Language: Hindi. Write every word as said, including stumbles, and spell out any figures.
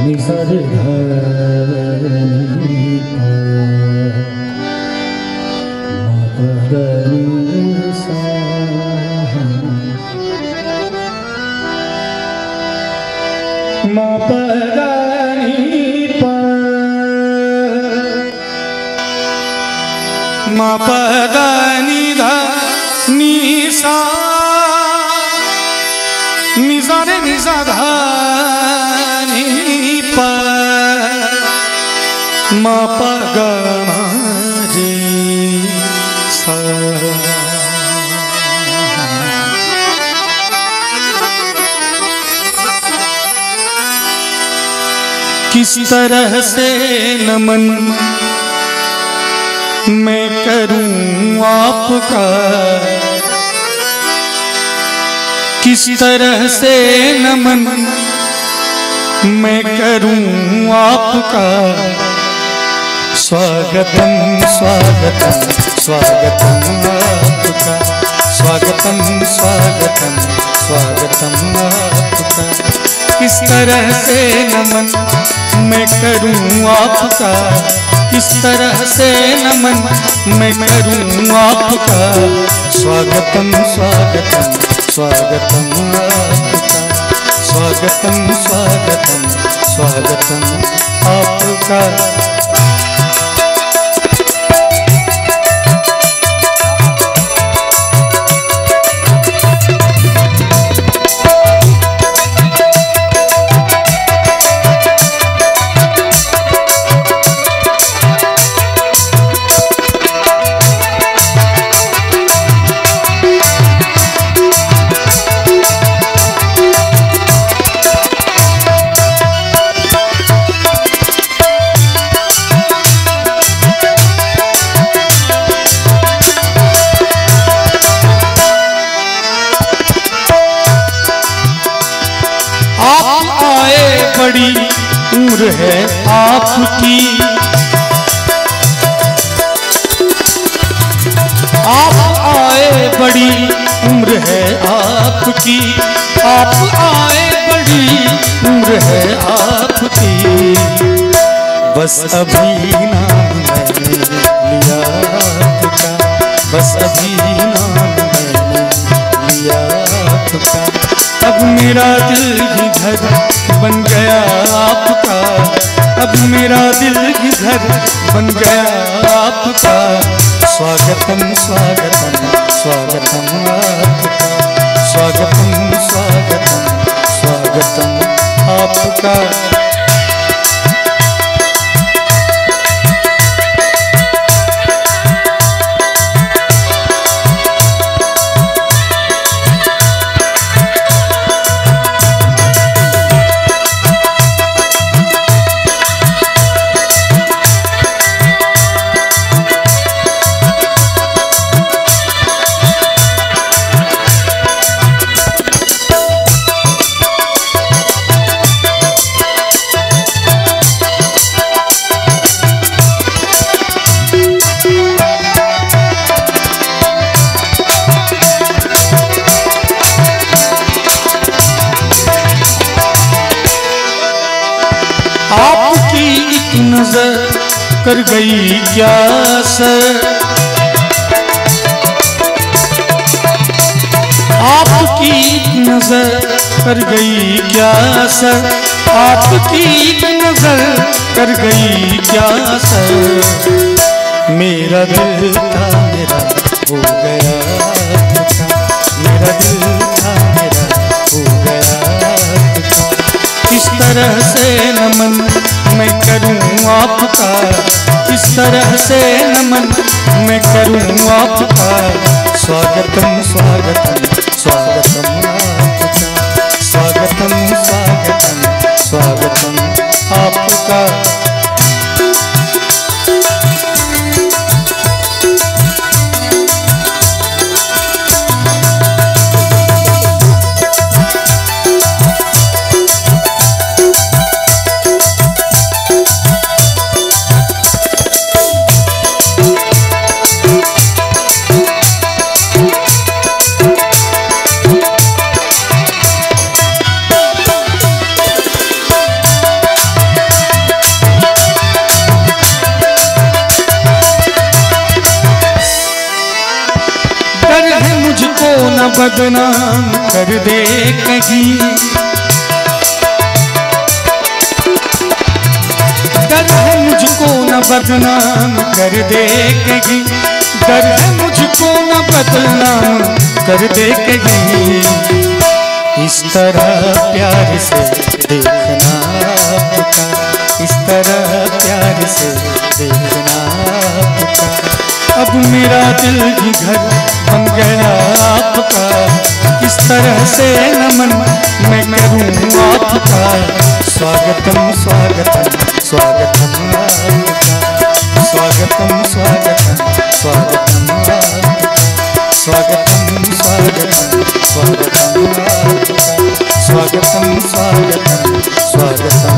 निसरे धनी मपदनी सा मपदनी पा मपदनी धनी सा निसरे निसा धनी पा मपगमरे सा। किस तरह से नमन मैं करूं आपका, किस तरह से नमन मैं करूं आपका। स्वागतम स्वागतम स्वागतम आपका, स्वागतम स्वागतम स्वागतम आपका। किस तरह से नमन मैं करूं आपका, किस तरह से नमन मैं करूं आपका। स्वागतम स्वागतम स्वागतम आपका, स्वागतम स्वागतम स्वागतम आपका। बड़ी उम्र है आपकी, आप आए बड़ी उम्र है आपकी, आप आए बड़ी उम्र है आपकी। बस अभी नाम मैंने लिया आपका, बस अभी नाम मैंने लिया आपका। अब मेरा दिल ही घर बन गया आपका, अब मेरा दिल ही घर बन गया आपका। स्वागतम स्वागतम स्वागतम आपका, स्वागतम स्वागतम स्वागतम आपका। आपकी एक नजर कर गई क्या सर, आपकी एक नजर कर गई क्या सर, आपकी एक नजर कर गई क्या सर। मेरा दिल था मेरा हो गया था, मेरा दिल था मेरा हो गया था। किस तरह से नमन मैं करूं आपका, किस तरह से नमन मैं करूं आपका। स्वागतम स्वागतम स्वागतम आपका, स्वागतम स्वागतम स्वागतम आपका। बदनाम कर दे कहीं, डर है मुझको न बदनाम कर दे कहीं, डर है मुझको न बदनाम कर दे कहीं। इस तरह प्यार से देखना आपका, इस तरह प्यार से देखना आपका। अब मेरा दिल ही घर बन गया आपका, किस तरह से नमन मैं करूं आपका। स्वागतम स्वागतम स्वागतम आपका, स्वागतम स्वागतम स्वागतम आपका, स्वागतम स्वागतम स्वागतम आपका, स्वागतम स्वागतम स्वागतम।